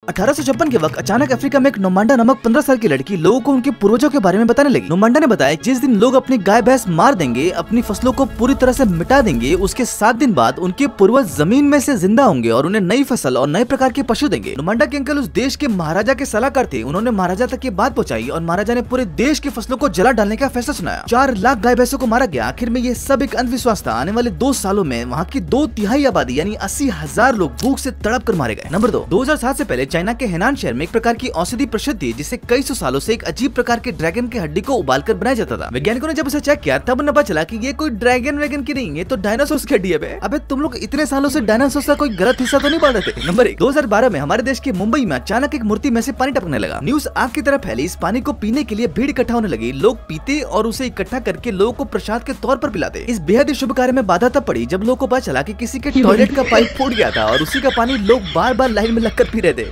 1856 के वक्त अचानक अफ्रीका में एक नोमांडा नामक 15 साल की लड़की लोगों को उनके पूर्वजों के बारे में बताने लगी। नोमांडा ने बताया जिस दिन लोग अपनी गाय भैंस मार देंगे, अपनी फसलों को पूरी तरह से मिटा देंगे, उसके 7 दिन बाद उनके पूर्वज जमीन में से जिंदा होंगे और उन्हें नई फसल और नए प्रकार के पशु देंगे। नोमांडा के अंकल उस देश के महाराजा के सलाहकार थे। उन्होंने महाराजा तक ये बात पहुंचाई और महाराजा ने पूरे देश की फसलों को जला डालने का फैसला सुनाया। 4 लाख गाय भैंसों को मारा गया। आखिर में ये सब एक अंधविश्वास था। आने वाले 2 सालों में वहाँ की 2/3 आबादी यानी 80,000 लोग भूख से तड़प कर मारे गए। नंबर 2, 2007 से पहले चाइना के हेनान शहर में एक प्रकार की औषधि प्रसिद्ध थी जिसे कई सौ सालों से एक अजीब प्रकार के ड्रैगन की हड्डी को उबालकर बनाया जाता था। वैज्ञानिकों ने जब उसे चेक किया तब उन्हें पता चला कि ये कोई ड्रैगन वैगन की नहीं है, तो डायनासोर की हड्डी है। अबे तुम लोग इतने सालों से डायनासोर का कोई गलत हिस्सा तो नहीं पढ़ रहे थे। नंबर 1, 2012 में हमारे देश के मुंबई में अचानक एक मूर्ति में से पानी टपकने लगा। न्यूज आग की तरह फैली। इस पानी को पीने के लिए भीड़ इकट्ठा होने लगी। लोग पीते और उसे इकट्ठा करके लोगों को प्रसाद के तौर पर पिलाते। इस बेहद शुभ कार्य में बाधा तब पड़ी जब लोगों को पता चला कि किसी के टॉयलेट का पाइप फूट गया था और उसी का पानी लोग बार बार लाइन में लगकर पी रहे थे।